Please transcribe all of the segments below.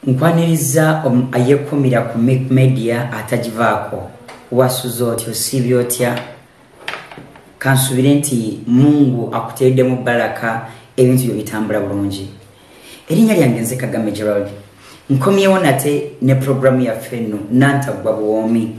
nkwaniriza ayekumira ku media atajivaako wasuzo otyo sibyo otya kansubire nti Mungu akuteedde mu baraka ebintu byo bitambula bulungi. Erinnya lyange nze Kagame Gerald nkomyewo nate ne programu ya fenno nantagwa buwomi.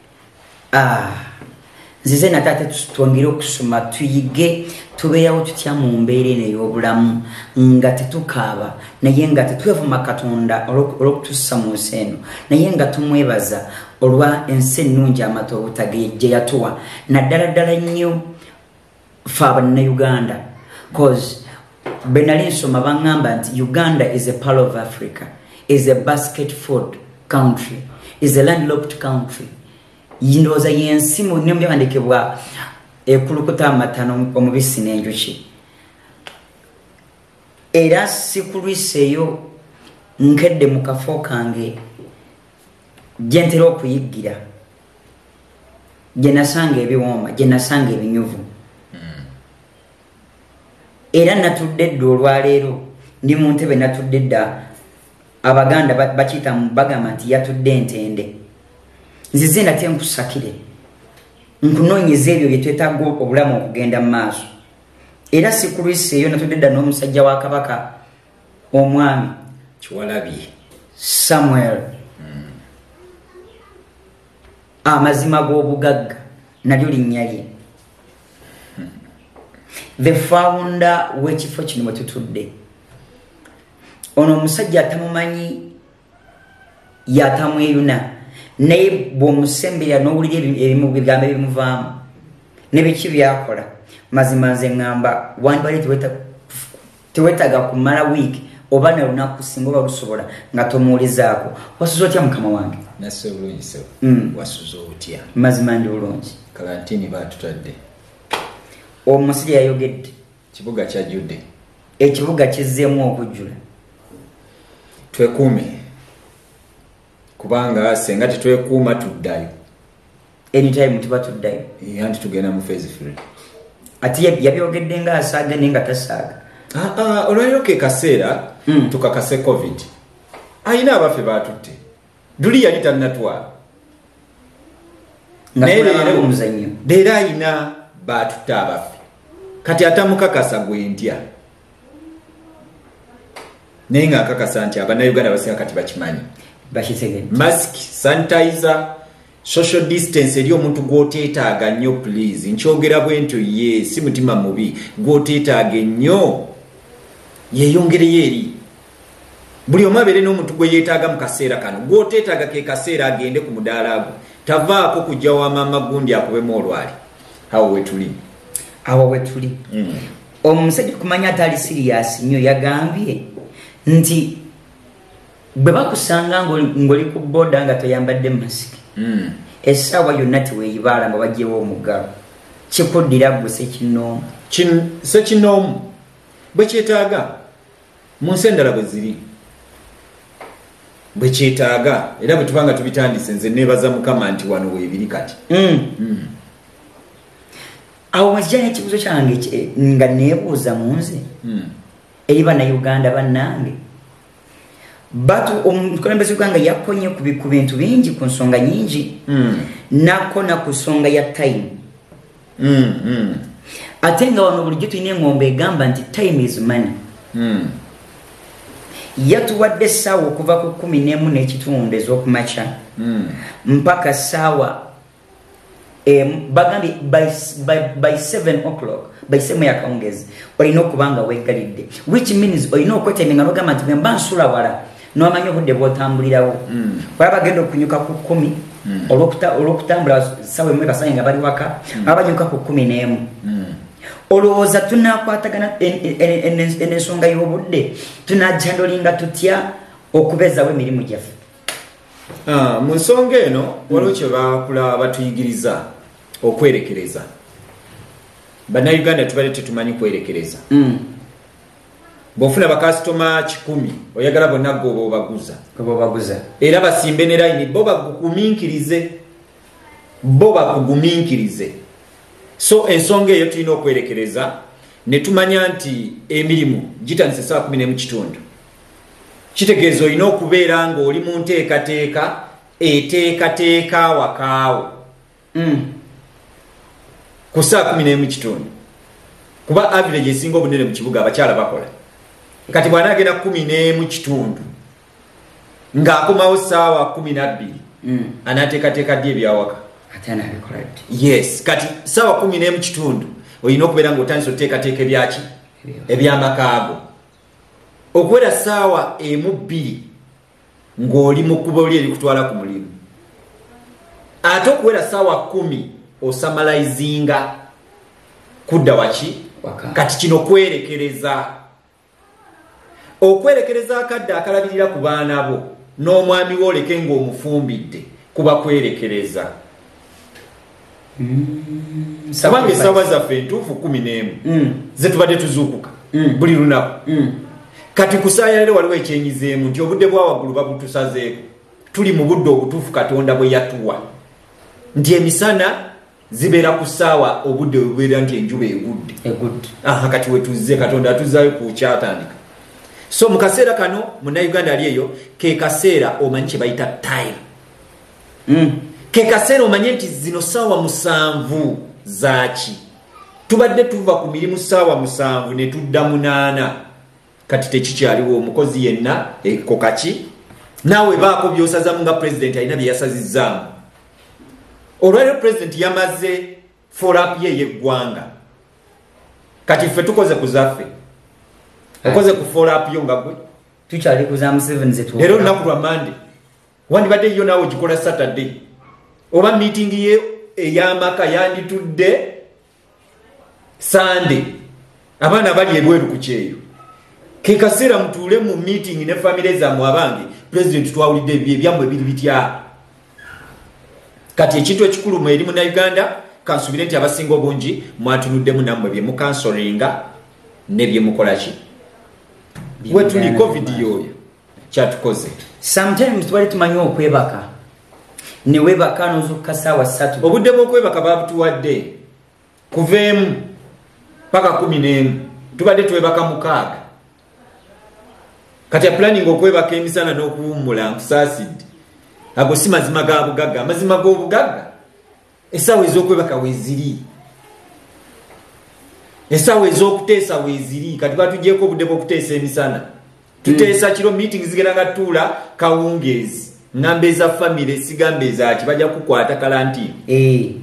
Nzize natate twongere okusoma tuyige tubeeyawo tutya mu mbeera eno ey'obulamu nga tetukaaba naye nga tetwevuma Katonda olw'okutussa mu nsi eno naye nga tumwebaza olwa ensi ennungi amata obutage gye yatuwa naddala ddala nnyo ffe Abannayuganda cause bwe nali nsoma baŋŋamba nti Uganda is a pearl of Africa, is a basket food country, is a landlocked country. Yindoza yensimu nimbe andikebwa ekulukuta amatano omubisi n'enjuki. Era sikulwiseeyo nkedde mu kafo kange gye ntera okuyigira gye nasanga ebiwooma gye nasanga ebinyuvu. Era natudde dda olwaleero ndi mu ntebe natudde dda Abaganda bakiyita mu bagamba nti yatudde entende. Nzize nate nkusakire nkunoonyeza ebyo bye twetaaga obulamu okugenda mu maaso. Era sikulwiseeyo natudde dda n'omusajja wa Kabaka omwami Kiwalabye Samuel amazima g'obugagga nalyo linnya lye. The founder w'ekifo kino mwe tutudde. Ono omusajja atamumanyi yatamweyuna naye bw'omusembera n'owulira ebimu bigambo ebimuvaamu ne biki byakola mazima nze ŋŋamba wandibadde tewetaaga kumala wiiki oba na lunaku singa oba lusobola nga tomuwulizaako. Wasuza otya mukama wange? Nasse bulungi sebo. Wasuza otya? Mazima ndi bulungi. Kalantini baatutadde. Omusajja yayogedde. Kibuga kyajjudde. Ekibuga kizzeemu okujjula. Twekuume. Kubanga senga tetwekuuma tuddayo. Anytime tuba tuddayo. Anti tugenda mu phase 3. Ati yabyogedde nga asaaga nenga tasaaga. Olwaliro ke kaseera tukakase COVID. Ayina abaffe baatutte. Duli yali tannatwala. Nga omuzannyo. Leero ayina baatutte abaffe. Kati atamukakasa gwe ntya. Naye nga akakasa nti Abannayuganda basinga kati bakimanyi. Mask, sanitizer, social distance eri omuntu gw'oteetaaga nnyo please. Nkyogera bwentyo ye si mutima mubi gw'oteetaaga nnyo yeeyongereyo eri. Buli omu abeere n'omuntu gwe yeetaaga mu kaseera kano gw'oteetaaga ke kaseera agende ku mudaala gwo tavaako kujja wa maama gundi akubemu olwali. Awo wetuli. Awo wetuli. Omusajja kumanya atali serious nnyo yagambye nti bwe bakusanga ng'oli ku boda nga toyambadde masiki essaawa yonna teweeyibaala nga bagyewo omugalo kikuddira gwe sekinoomu. Sekinoomu bwe kyetaaga mu nsi endala bwe ziri bwe kyetaaga era bwe tubanga tubitandise nze neebaza Mukama nti wano weebiri kati. Awo mwekijja n'ekibuzo kyange nga neebuuza mu nze eri Bannayuganda bannange omukulembeze w'eggwanga yakonye ku bintu bingi ku nsonga nyingi nakona ku nsonga ya time. Ate nga wano bulijjo tulina engombe egamba nti time is money. Yatuwadde essaawa okuva ku 11:00 ez'okumakya mpaka essaawa bagambye by 7 o'clock by 7 yakawungezi olina okuba nga weegalidde, which means olina okwetemenga n'ogamba nti mba nsula wala n'omanyi obudde bw'otambulirawo. Baba bagenda okunyuka ku 10 olw'okutambula ssaawa emu basange nga bali waka abanyuka ku 11. Olowooza tunaakwatagana ensonga y'obudde tunajjandolinga tutya okubeezawo emirimu gyaffe? Mu nsonga eno waliwo kye bakulaba batuyigiriza okwerekereza. Bannayuganda tubadde tetumanyi kwerekereza. Bw'ofuna bakasitoma 10 oyagala bonna gwe obaguza era basimbe ne layini bo bakugumiikirize. So ensonga eyo tulina okwerekereza ne tumanya nti emirimu gitandise essaawa 11:00 kitegeeza olina okubeera ng'oli mu nteekateeka eteekateeka wakaawo ku saa 11 kuba average esinga obunene mu kibuga abakyala bakola kati bw'anaagenda 11 ng'akomawo saawa 12 anaateekateeka ddi ebyawaka yes kati saawa 11 olina okubeera ng'otandisa oteekateeka ebyaki ebyamakaago okuwera saawa 1-2 ng'oli mu kkubo oli erikutwala ku mulimu ate okuwera saawa 10 osamalayizinga kudda waki kati kino kwerekereza akadde akalabirira ku baana bo n'omwami wooleke ng'omufumbidde kuba kwerekereza kubanga essaawa zaffe entuufu 11 ze tubadde tuzuukuka buli lunaku kati kusaayalire waliwo ekyenyizeemu nti obudde bwa waggulu babutusazeeko tuli mu budde obutuufu Katonda bwe yatuwa nti emisana zibeera ku ssaawa obudde bubeera nti enjuba egudde kati wetuzze Katonda atuzaayo ku kyatandika so mu kaseera kano munnayuganda ali eyo ke kaseera omanyi kye bayita time ke kaseera omanye nti zino ssaawa 7 zaaki tubadde tuva ku mirimu ssaawa 7 ne tudda 8 kati tekikyaliwo omukozi yenna kokaki naawe baako byosazamu nga pulezidenti alina bye yasazizzaamu olwaliro pulezidenti yamaze folap ye yeggwanga kati ffe tukoze ku zaffe okoze ku folap yo nga gwe tukyali ku za 7 zetu leero lunaku lwa mande wandibadde yo naawe ogikola Saturday oba meeting ye ey'amaka yanditudde Sunday abaana bali ebweru ku kyeyo ke kaseera mutuule mu meeting ne family zammwe abange president twawulidde ebyammwe biri bitya kati ekintu ekikulu mu eri munnayuganda kansubire nti abasinga obungi mwatunuddemu nammwe bye mukansolinga ne bye mukolaki we tuli covid yoyo kyatukoze sometimes twali tumanyi okwebaka ne webaka nozuka saawa 3 obudde bw'okwebaka babutuwadde kuva emu paka 11 tubadde twebaka 6 kati planning okwebaka emisana n'okuwummula nkusaasidde ago si mazima ga bugagga amazima g'obugagga essaawa ez'okwebaka weeziri essaawa ez'okuteesa weeziri kati batuggyeko obudde bw'okuteesa emisana tuteesa kiro meeting zigenda nga tuula kawungeezi ngamba eza famire sigamba ezaki bajja kukwata kalantiini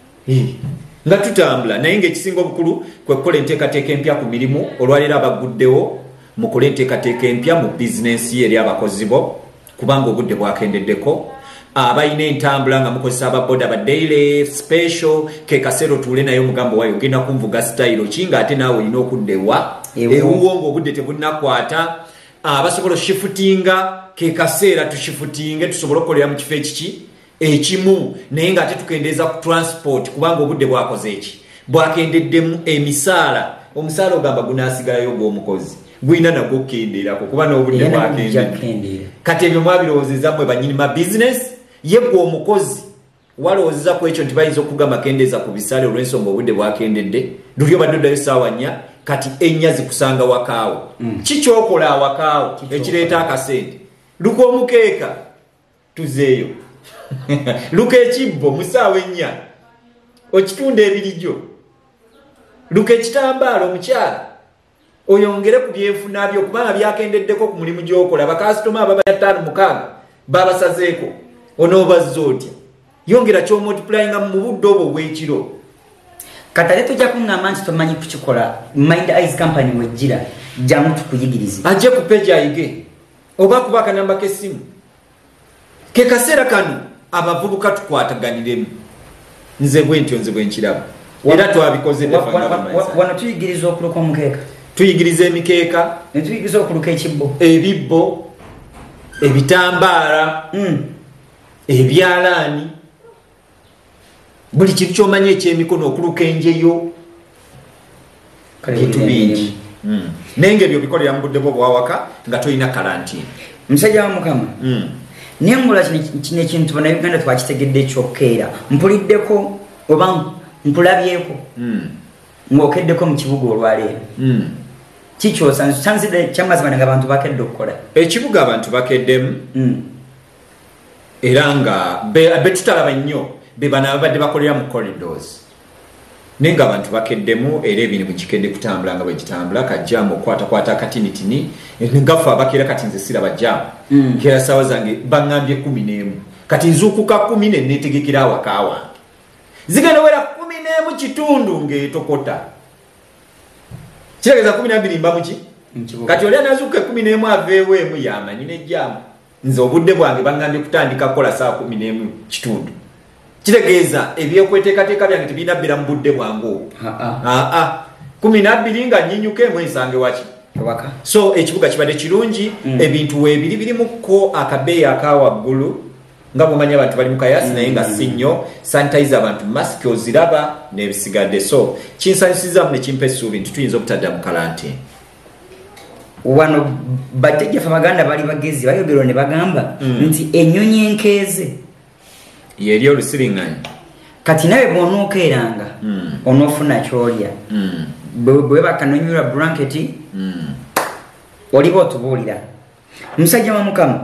nga tutambula naye ng'ekisinga obukulu kwe kukola enteekateeka empya ku mirimu olwaleero abaguddewo mukole enteekateeka empya mu bizinensi eri abakozi bo kubanga obudde bwakendeddeko abalina entambula nga mukozesa ababoda ba daily special ke kaseera otuule naye omugambo waayo ogenda kunvuga sitayiro ki ng'ate naawe olina okuddewa ewuwo ng'obudde tebunnakwata abasobola oshifutinga ke kaseera tushifutinge tusobole okukolera mu kifo ekiki ekimu naye ng'ate tukendeeza ku transport kubanga obudde bwakoze eki bwakendeddemu emisaala omusaala ogamba gunaasigalayo gw'omukozi gwina nagwo okukendeerako kuba n'obudde bwakendedde kati ebyo mwabirowoozeza mmwe bannyini ma bizinesi ye gwe omukozi walowoozeza ku ekyo nti bayinza okugamba kendeeza ku bisaale olw'ensonga obudde bwakendedde luli obadde oddayo saawa 4 kati 4 zikusanga wakaawo kikyokola awakaawo ekireeta akasente luka omukeeka tuzeeyo luka ekibbo mu saawa 4 okitunda ebirijo luka ekitambaala omukyala oyongere ku byenfuna byo kubanga byakendeddeko ku mulimu gy'okola bakasitoma ababaya 5-6 babasazeeko onoobazza otya yongera kyomultiplyinga mu budde obwo bw'ekiro katale tujja kuŋŋamba nti tomanyi kukikola mind eyes company wejjira jangu tukuyigirize ajje ku peji ayige oba kuba akanamba k'essimu ke kaseera kano abavubuka tukwataganiremu nze bwentyo nze bwenkiraba era twabikoze wano tuyigiriza okuluka omukeeka tuyigiriza emikeeka netuyigiriza okuluka ekibbo ebibbo ebitambaala ebyalaani buli kintu kyomanyi ekyemikono okuluka enjeyo etubingi naye ngaebyo bikolera mu budde bwo bwawaka nga tolina kalantiini musajja wa mukama naye ngula kino ekintu bannayuganda twakitegedde ekyokkeera mpuliddeko oba mpulabyeko ng'okeddeko mu kibuga olwaleero kichosa chanzide chamazibana abantu bakedde okukola ekibuga abantu bakeddemu era nga betutalaba nnyo be bana abadde bakolera mu corridors nenga abantu bakeddemu era ebintu bikikedde kutambula nga bwegitambula kajjamu okwatakwata akatinitini ngafa abakera kati nze siraba jjamu kera sawa zange baŋŋambye 11 kati nzuukuka 10 netegekera awaka wange zigenda wera 11 kitundu ng'etokota kitegeeza 12 mba muki kati oli anazuuka 11 aveewo emu yamanyi nejjamu nze obudde bwange baŋŋambye kutandika kukola saa 11 kitundu kitegeeza ebyokweteekateeka byange tebirina bbeera mu budde bwange obwo 12 nga nyinyuka emu ensange waki so ekibuga kibadde kirungi ebintu weebiri birimuko akabeeyi akawaggulu nga bwomanya abantu bali mu kayasi naye nga si nnyo sanitize abantu masiki oziraba n'ebisigadde so kinsanyusizamu ne kimpa essuubi nti tuyinza obutadda mu kalantini wano bajjajjaffe abaganda bali bagezi bayogerwa ne bagamba nti ennyonyi enkeeze yeri olusiriŋŋanyi kati nawe bw'onookeeranga onoofuna kyolya bwe bakanonyulwa blanketi oliba otubuulira musajja wa mukama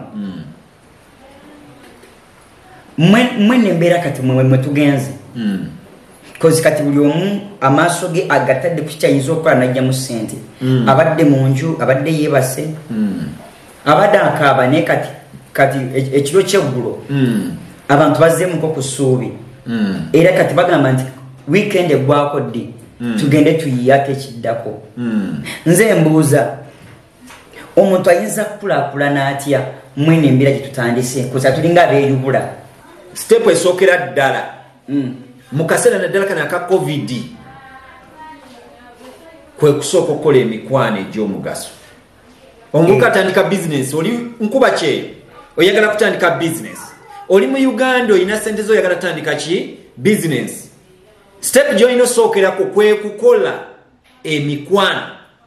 mwene embeera kati mwe tugenze kozi kati buli omu amaaso ge agatadde ku kikyayinza okukola najjamu ssente abadde mu nju abadde yeebase abadde akaaba naye kati ekiro kyeggulo abantu bazzeemuko ku ssuubi era kati bagamba nti weekend eggwako ddi tugende tuyiyako ekiddako nze mbuuza omuntu ayinza kukulaakulana atya mwene embeera gyetutandise kusa tulinga abeeyubula step esookera ddala mu kaseera naddala kana aka covid kwe kusooka okukola emikwano egy'omugaso omuvubuka atandika bizinesi oli nkuba kyeyo oyagala kutandika bizinesi oli mu uganda olina sente zo oyagala kutandika ki bizinesi step gy'olina osookerako kwe kukola emikwano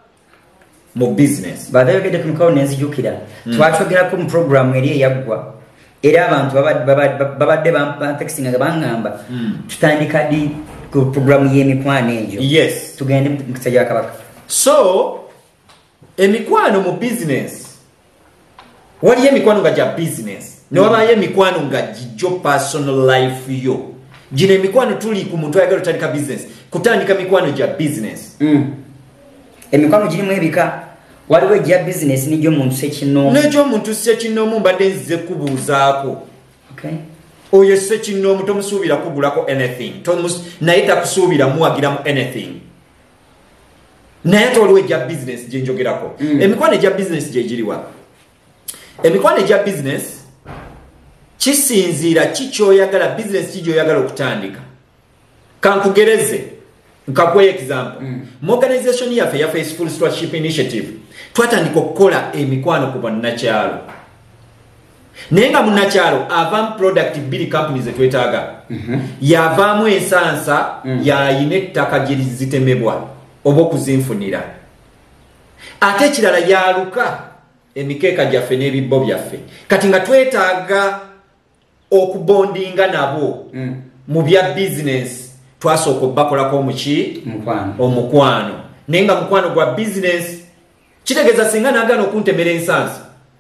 mu bizinesi badayogedde ku mikwawo nenzijukira twakyogerako mu programu eri eyaggwa era abantu babadde batekisinga nga baŋŋamba tutandika di ku programu y'emikwano egyo yes tugende mu kisa gya kabaka so emikwano mu bizinesi waliyo emikwano nga gya bizinesi newabayo emikwano nga gijjo personal life yo gino emikwano tuli ku muntu ayagala otandika bizinesi kutandika mikwano gya bizinesi emikwano girimu ebika waliwo egya bizinesi n'egy'omuntu sekinoomu n'egy'omuntu sekinoomu mbadde nzize kubuuzaako oyo sekinoomu tomusuubira kugulako anything naye takusuubira muwagiramu anything naye ate waliwo egya bizinesi gyenjogerako emikwano egya bizinesi gyegiriwa emikwano egya bizinesi kisinziira kikyoyagala bizinesi kigyoyagala okutandika kankugereze nkakuwa example mu organization yaffe ya Faceful Stewardship Initiative twatandika okukola emikwano ku bannakyalo naye nga munnakyalo avaamu product bili companies etwetaaga yavaamu ensansa yayina ettaka gye zitemebwa oba okuzinfunira ate ekirala yaluka emikeeka gyaffe n'ebibbo byaffe kati nga twetaaga okubondinga nabo mu bya bizinesi twasooka bakolako omuki omukwano naye nga mukwano gwa bizinesi kitegeeza singa nagaana okuntemera ensansa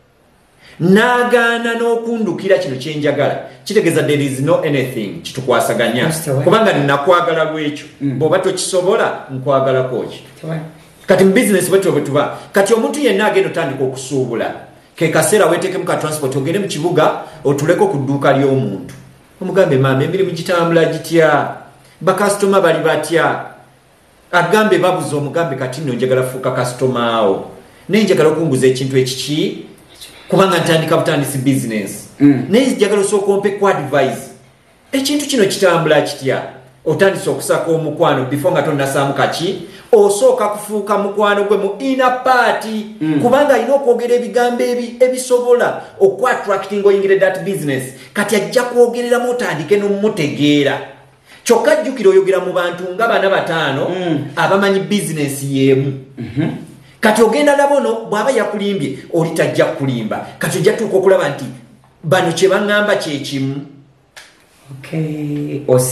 nagaana n'okundukira kino kyenjagala kitegeeza there is no anything kitukwasaganya kubanga ninakwagala lwekyo bw'oba tokisobola nkwagalako ki kati mu bizinesi bwetyo bwe tuba kati omuntu yenna agenda otandika okusuubula ke kaseera weetekemu ka transport ogende mu kibuga otuleko ku dduuka ly'omuntu omugambe maama emirimu gitambula gitya bakasitoma bali batya agambe babuza omugambe kati nno njagala fuuka kasitoma awo naye njagala okunguza ekintu ekiki kubanga ntandika butandisi bizinesi naye njagala osooka ompe ku advice ekintu kino kitambula kitya otandise okusaka omukwano before nga tonnasaamu kaki osooka kufuuka mukwano gwe mu inner party kubanga alina okwogera ebigambo ebisobola okwatracting oyingire that business kati ajja kwogereramu otandike n'omutegeera kyokka jjukira oyogera mu bantu nga bana bataano abamanyi bizinesi y'emu kati ogenda nabono bw'aba yakulimbye oli tajja kulimba kati ojja tuuka okulaba nti bano kye baŋŋamba kyekimu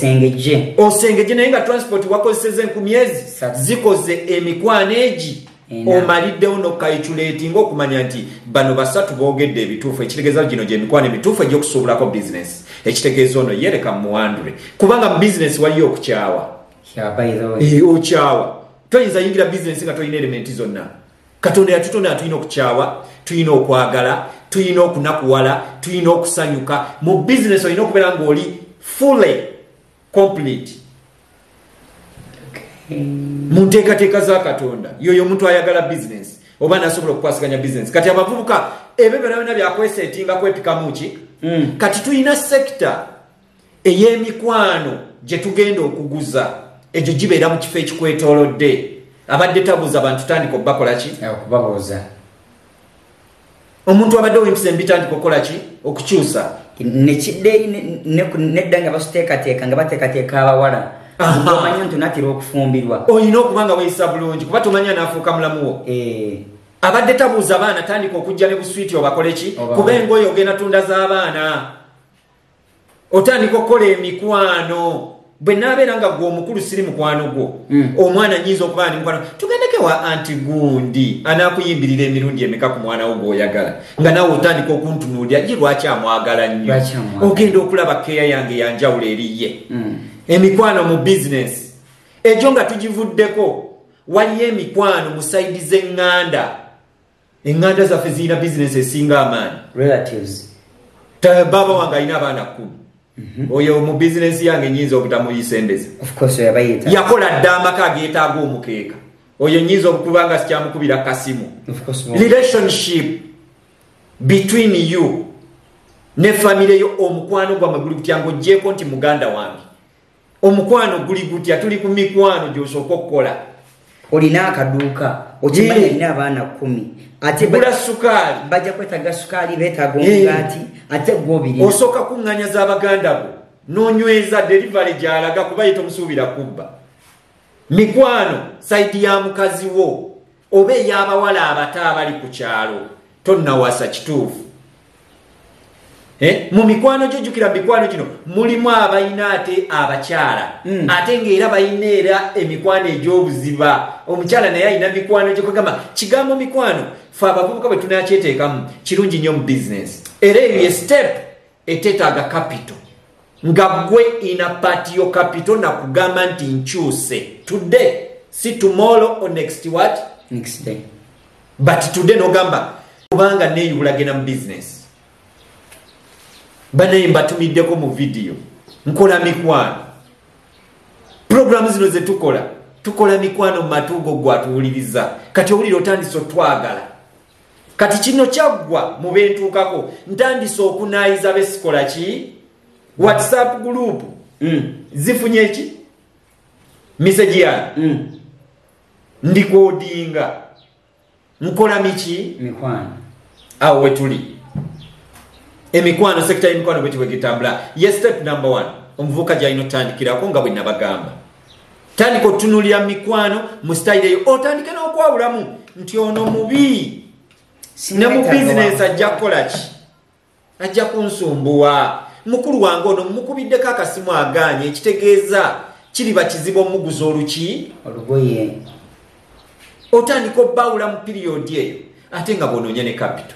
osengeje naye nga transport wakozeseza 10,000 zikoze emikwano egi omaliddewo nokayitulatinga okumanya nti bano basatu boogedde ebituufu ekitegeeza gino gyemikwano emituufu egyokusuubulako bizinesi ekitegeeza ono yereka muwandule kubanga mu bizinesi waliyo okukyawa okyawa toyinza yingira bizinesi nga tolina elementi zonna katonda yatutonda tulina okukyawa tulina okwagala tulina okunakuwala tulina okusanyuka mu bizinesi olina okubeera ngaoli fully complete mu nteekateeka za katonda yoyo omuntu ayagala bizinesi oba nasobola okukwasiganya bizinesi kati abavubuka ebyo byonna byakwesetinga kwepikamu ki kati tulina sekita ey'emikwano gye tugenda okuguza egyo gibeera mu kifo ekikwetoolodde abadde tabuuza abantu tandika obbakola ki okubabuuza omuntu abadde owempisa embitandika okukola ki okukyusa nekidde nedda nga basiteekateeka nga bateekateeka abawala omanya nti onatera okufumbirwa olina okuba nga weeyisa bulungi kuba tomanya naafuuka mulamuwo abadde tabuuza abaana tandika okujja ne buswiti obakole ki kuba engoye ogenda tunda z'abaana otandika okukola emikwano bwe naabeera nga gwe omukulu siri mukwano gwo omwana nyinza okuba ni mukwano tugendeke wa anti gundi anaakuyimbirira emirundi emeka ku mwana wo gw'oyagala nga naawe otandika okuntunuulira ye lwaki amwagala nnyo ogenda okulaba keeya yange yanjawulo eriye emikwano mu bizinesi egyo nga tugivuddeko waliyo emikwano mu sayidi z'eŋŋanda eŋŋanda zaffe zirina bizinesi esinga amaanyi baba wange alina abaana 10 oyo mu bizinesi yange nyinza obutamuyisendeza yakola dda amaka ageetaaga omukeeka oyo nyinza okubanga sikyamukubira kasimu relationship between you ne famire yo omukwano gwammwe guli gutya ng'oggyeko nti muganda wange omukwano guli gutya tuli ku mikwano gy'osooka okukola olina akaduuka okimanya alina abaana 10 ate bula sukaali bajja kwetaaga sukaali beetaaga omugaati ate gw'obirina osooka kuŋŋanya z'abaganda bo n'onyweza delivery gy'alaga kuba ye tomusuubira kubba mikwano sayidi ya mukazi wo oba ey'abawala abato abali ku kyalo tonnawasa kituufu mu mikwano gyo jjukira mikwano gino mulimu abalina ate abakyala ate ng'era balina era emikwano egy'obuziba omukyala naye alina mikwano gyekugamba kigambo mikwano fe abavubuka bwe tunakyeteekamu kirungi nnyo mu bizinesi era eyo ye step eteetaaga capital nga gwe ina part yo capital nakugamba nti nkyuse today si tomorrow or next day but today nogamba kubanga neeyubula genda mu bizinesi banaye mbatumiddeko mu vidiyo nkola mikwano programu zino ze tukola mikwano mu matuugo gwatuwuliriza kati owulira otandise otwagala kati kino kyaggwa mu bentuukako ntandise okunaayiza besikola ki whatsapp group zifunye eki message yange ndikodinga nkola miki mikwano awo wetuli emikwano sekita y'emikwano bwetibwe gitambula ye step number 1 omuvuka gyalina otandikirako nga bwe nabagamba tandika otunulira mikwano mu style eyo otandike n'okwawulamu nti ono mubi ne mu bizinesi ajja kukola ki ajja kunsumbuwa mukulu wange ono mukubiddeko akasimu agaanye ekitegeeza kiriba kizibu omuguza olugoye otandika obbawula mu piriyodi eyo ate nga bw'onoonya ne capital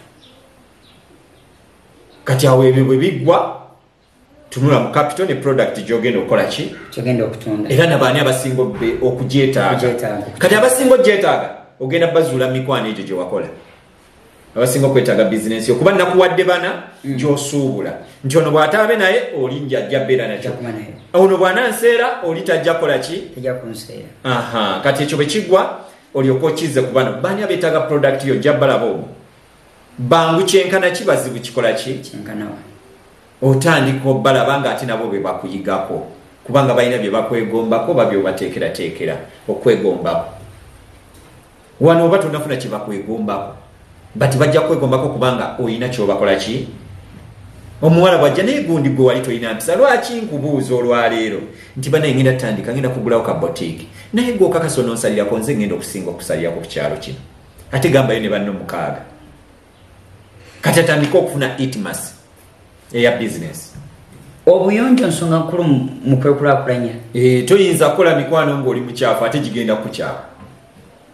kati awo ebyo bwe biggwa tunula mu capital ne product gy'ogenda okukola ki kyogenda okutunda era nabaani abasinga okugyetaaga kati abasinga ogyetaaga ogenda bazuula mikwano egyo gye wakola abasinga okwetaaga bizinesi okuba nakuwadde bana gy'osuubula nti ono bw'ataabe naye oli njajja beera nakyo ono bw'ananseera oli tajja kola ki kati ekyo bwe kiggwa olyoka okize ku bano baani abeetaaga product yo ojja balaba omwo bangu kyenkana kibazibu kikola ki otandika obbalaba nga ate nabo be bakuyigako kubanga balina bye bakwegombako oba byobateekerateekera okwegombako wano oba tonafuna kye bakwegombako bati bajja kwegombako kubanga olina kyobakola ki omuwala bwajja naye gundi gwe wali tolina mpisa lwaki nkubuuza olwaleero nti banaye ngenda tutandika ngenda kugulawo ka botiki naye gwe okakasa ononsalirako nze ngenda okusinga okusalirako ku kyalo kino ate gambayo ne banno 6 kati atandika okufuna itmas eya bizinesi obuyonjo nsonga nkulu mu kwekulaakulanya toyinza kukola mikwano ng'oli mukyafu ate gigenda kukyafu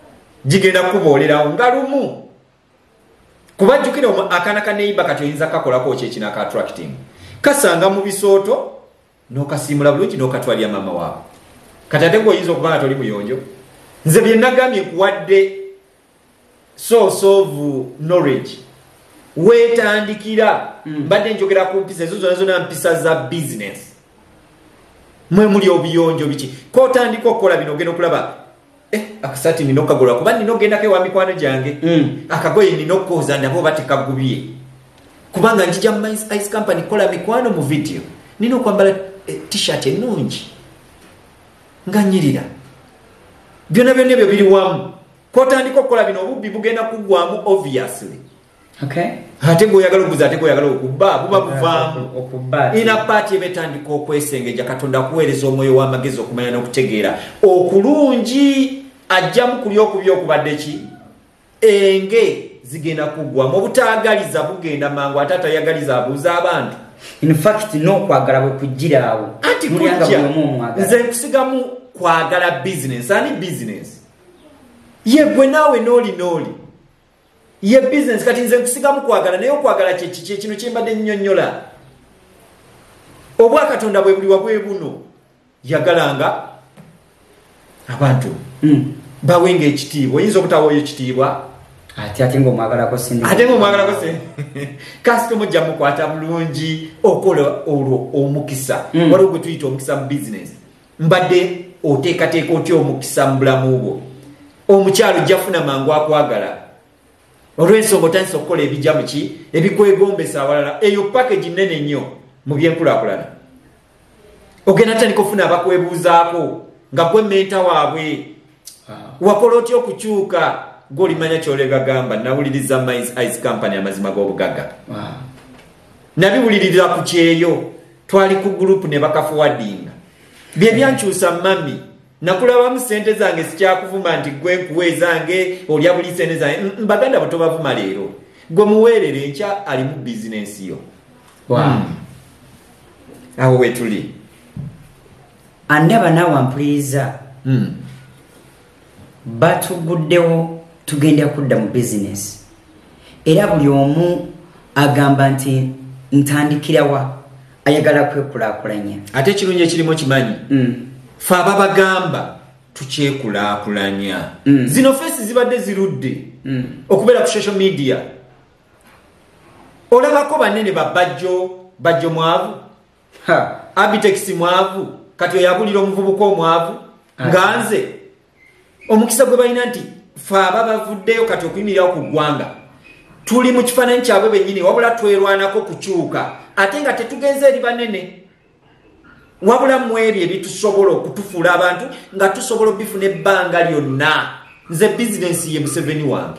gigenda kuboolerawo nga lumu kuba jjukira akaana ka neighbor kati oyinza kakolako kyekina ka attracting kasanga mu bisooto n'okasiimula bulungi n'okatwalya maama waabwe kati ate gweoyinza okuba nga toli muyonjo nze bye nagambye nkuwadde source of knowledge weetandikira mbadde njogera ku mpisa ezo zonna zonna mpisa za business mwe muli obuyonjo biki kotandika okukola bino ogenda okulaba akasati nina okagolwa kuba nina ogendako ewa mikwano gyange akagoye nina okukooza nabo batekagubye kubanga njija mu ice company kola mikwano mu video nina okwambala t-shirt ennungi nga nyirira byonna byonna ebyo biri wamu kotandika okukola bino obubbi bugenda kuggwamu obviously ate gweoyagala okuguza ate gweoyagala okubba buba buvaamu ina paati ebetandika okwesengeja katonda akuweereza omwoyo w'amagezi okumanya n'okutegeera okulungi ajjamu kuli okubi okubadde ki enge zigenda kuggwamu obutaagaliza bugenda mangu ate atayagaliza abuuza abantu in fact n'okwagala bwe kujjiraawo anti kujja nze nkusigamu kwagala business ani business ye gwe naawe nooli ye business kati nze nkusigamu kwagala naye okwagala kyekiki kino kyembadde nnyonnyola obwakatonda bwe buli wabwe buno yagalanga abantu bawenga ekitiibwa oyinza obutawayo ekitiibwa ate ng'omwagalako kasita omujja mukwata bulungi okola olwo omukisa waliwo gwe tuyita omukisa mu business mbadde oteekateeka otya omukisa mu bulamu bwo omukyalo jjafuna mangu akwagala olw'ensonga otandisa okukola ebijja muki ebikwegombesa awalala eyo package nene nnyo mu byenkulaakulana ogenda tandika ofuna abakwebuuzaako nga gwe menta waabwe wakola otya okukyuka gwolimanya kyolegagamba nawuliriza ice company amazima g'obugagga nabiwulirira ku kyeyo twali ku gurupu ne bakafuwadinga bye byankyusa mami nakulabamu sente zange sikyakuvuma nti gwe nkuwe zange olya buli sente zange mbaganda bwe tobavuma leero gwe muweerere nkya ali mu bizinensi yo awo wetuli andaba naawe ampuliriza batuguddewo tugenda kudda mu bizinesi era buli omu agamba nti ntandikirawa ayagala kwekulaakulanya ate ekirungi ekirimu kimanyi fe ababagamba tukyekulaakulanya zino feesi zibadde zirudde okubeera ku social media olabako banene bajjo mwavu abitex mwavu kati oyabulira omuvubuka omwavu nga nze omukisa gwe balina nti fe aba bavuddeyo kati okuyimirirawo ku ggwanga tuli mu kifaananyi kyabwe bennyini wabula twerwanako kukyuka ate nga tetugenze eri banene wabula mu ebyo ebitusobola okutufuula abantu nga tusobola obifuna ebbanga lyonna nze bizinensi ye Museveni wange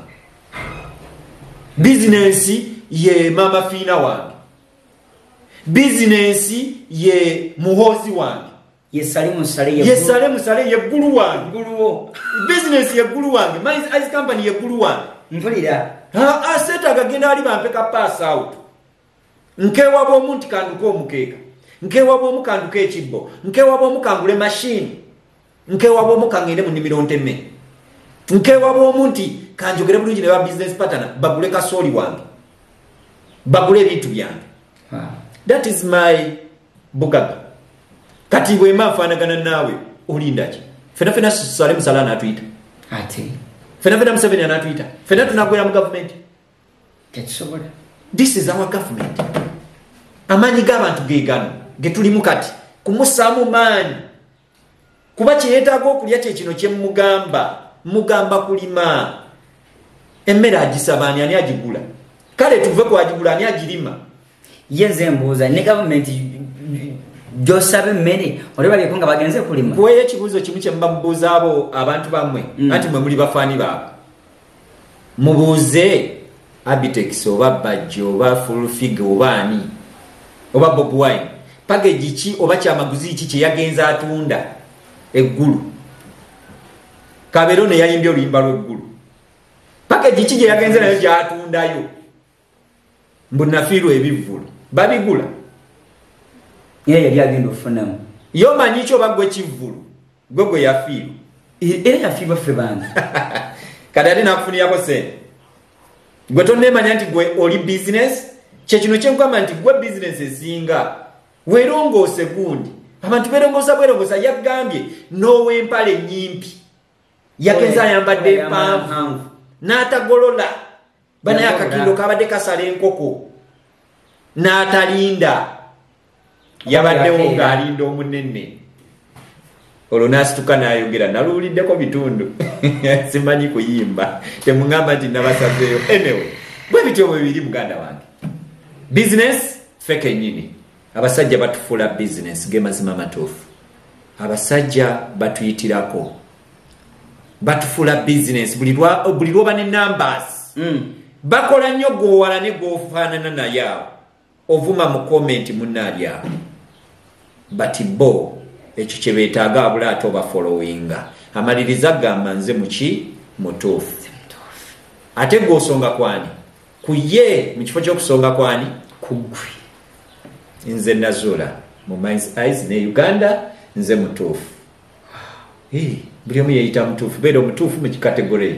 bizinensi ye Mama Fiina wange bizinensi ye Muhoozi wange ye Sale Musale ye Ggulu wange bizinensi ye Ggulu wange ice company ye Ggulu wange mpulira seetaaga genda ali bampeka pass out nkewaba omuntu kanduka omukeeka nkewaba omu kanduka ekibbo nkewaba omu kangule machine nkewaba omu kangende mu nnimiro nteme nkewaba omu nti kanjogere bulungi ne ba business partner bagule kasooli wange bagule ebintu byange that is my bugaga kati bwema nfaanagana naawe olindaki fena Sale Musale anaatuyita ate fena Museveni anaatuyita fena tunagwera mu gavumenti tetusobola this is our government amaanyi g'abantu geegano getulimu kati kumusaamu maanyi kuba kyeyeetaaga okulya kyekino kyemugamba kulima emmere agisaba ani agigula kale tuve kwagigula ani agirima yenze mbuuza ne gavumenti gyosaba emmere olebalyeko nga bagenze kulima kuweyo ekibuuzo kimu kyemuba mubuuza abo abantu bammwe anti mwe muli bafaani baabwe mubuuze Abitex oba Bajje oba Fulfig oba ani oba Bob Wine package ki oba kyamaguzi ki kye yagenza atunda eggulu Kabero ne yayimbye oluyimba lw'eggulu package ki gye yagenza nayo gy'atundayo mbunafiirwa ebivvulu babigula yali agenda okufunamu yo manyi ki oba gwe kivvulu gwe yafiirwa era yafiirwa ffe bange kadati nakufuniyako sente gwe tonnemanya nti gwe oli business kyekino kyenkugamba nti gwe business esinga werongoose gundi abantu bwerongosa yagambye n'ow'empale nyimpi yagenza ayambadde empanvu n'atagolola banaye akakindo kabadde kasala enkoko n'atalinda yabaddewo ng'alinda omunene olwo n'asituka n'ayogera naluwuliddeko bitundu simanyi kuyimba temuŋŋamba nti nabasazeeyo anyway bwe bityo bwe biri muganda wange business ffe kennyini abasajja batufuula business ge mazima matuufu abasajja batuyitirako batufuula business buli lwoba ne numbers bakola nnyo gwowala ne gwofaanana naye awo ovuma mu comment munaali awo bati bo ekyo kye beetaaga abula ate oba followinga amaliriza gamba nze muki mutuufu ate gw'osonga kwani ku ye mu kifo ky'okusonga kwani kuggwe nze nazuula mu Mind's Eyes ne Uganda nze mutuufu buli omu yeeyita mutuufu beera omutuufu mu kikategore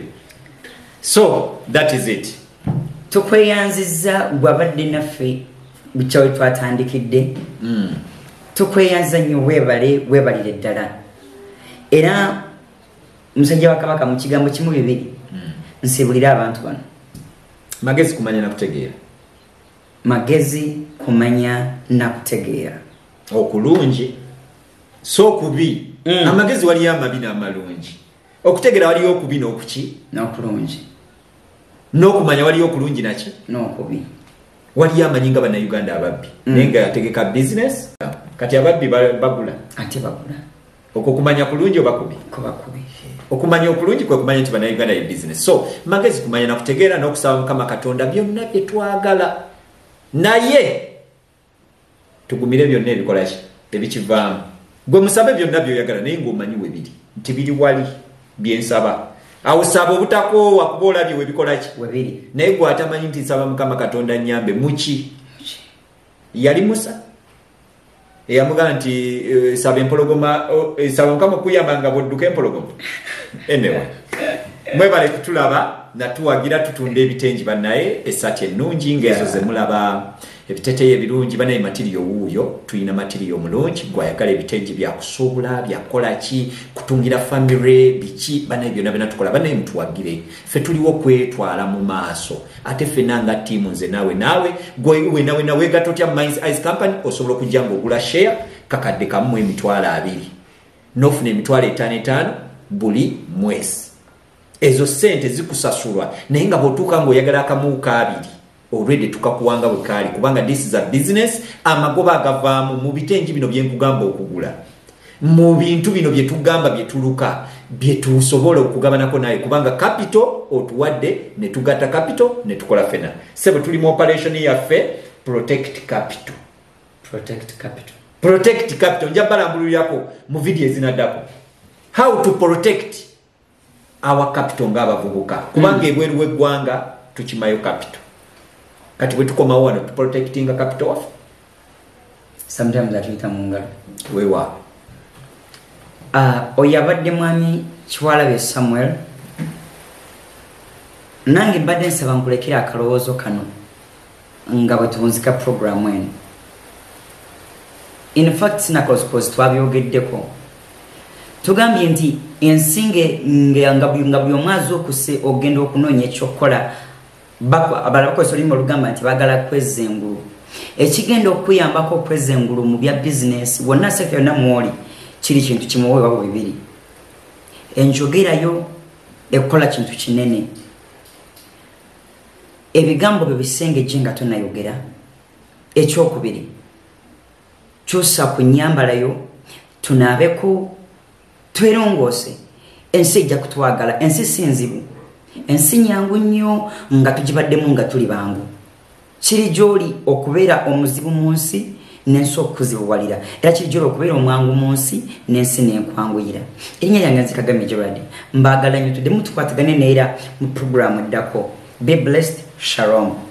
so that is it tukweyanziza gwabadde naffe bukyawe twatandikidde tukweyanza nnyo weebalire ddala era musajja wa Kabaka mu kigambo kimu bibiri nsibulira abantu bano magezi kumanya na kutegeera magezi kumanya na kutegeera okulungi so kubi amagezi waliyo amabi n'amalungi okutegeera waliyo okubi n'okuki n'okulungi n'okumanya waliyo okulungi naki n'okubi waliyo amanyinga bannayuganda ababbi naye nga yategeka business kati ababbi bagula ate bagula okwo kumanya kulungi oba kubi kuba kubi okumanya okulungi kwe kumanya nti bannayuganda ye business so magezi kumanya nakutegeera n'okusaba Mukama Katonda byonna bye twagala naye tugumire byonna ebikolaki ebikivaamu gwe musabe byonna byoyagala naye ng'omanyi we biri nti biri wali byensaba awo saba obutakoowa kuba olabye webikolaki webiri naye gwe atamanyi nti nsaba Mukama Katonda nnyambe muki yali Musa eyamugamba nti saba empologoma saba Mukama okuyamba nga bwodduka empologoma anyway mwebale kutulaba natuwagira tutunda ebitengi bannaye esati ennungi ng'ezo ze mulaba ebiteteeyi ebirungi banaye matiriyo wuuyo tuyina matiriyo mulungi gwayagala ebitengi byakusuubula byakukolaki kutungira famire biki banaye byonna byonna tukola banaye mutuwagire ffe tuliwo kwetwala mu maaso ate ffe nanga ttiimu nze naawe gwe nawe weegatta otya Mind's Eyes Company osobola okujja ng'ogula share kakadde kamu $20 n'ofuna $5 buli mwezi ezo sente zikusasulwa naye nga bw'otuuka ng'oyagala akamu kaabiri already tukakuwanga bwe kaali kubanga this is a business amagoba agavaamu mu bitengi bino byenkugamba okugula mu bintu bino bye tugamba bye tuluka bye tusobola okugabanako naye kubanga capital otuwadde ne tugatta capital ne tukola fena sebo tuli mu operation yaffe protect capital nja balambulirako mu video ezinaddako how to protect our capital ng'abavubuka kubanga ebweru w'eggwanga tukimayo capital kati bwe tukomawo wano to protecting a capital of sometimes atuyita mu ngalo wewa oyo abadde mwami Kiwalabe Samuel nange mbadde nsaba nkulekera akalowoozo kano nga bwe tubunzika programu eno in fact sinakosipose twabyogeddeko tugambye nti ensinge nga buli omwazi okuse ogenda okunoonya ekyokukola abala bakozesa olulimi olugamba nti baagala kwezza engulu ekigenda okuyambako okwezza engulu mu bya bizinesi wonna sefe yonna mwoli kiri kintu kimu oba bibiri enjogerayo ekola kintu kinene ebigambo bye bisengejje nga tonayogera ekyokubiri kyusa ku nnyambalayo tunaabeko twerongoose ensi ejja kutwagala ensi sinzibu ensi nyangu nnyo nga tugibaddemu nga tuli bangu kiri gy'oli okubeera omuzibu mu nsi n'ensi okuzibuwalira era kiri gy'oli okubeera omwangu mu nsi n'ensi n'enkwanguyira erinnya lyange nzikagambye Gerald mbaagala nnyo tuddemu tukwatagane neera mu programu eddako be blessed shalom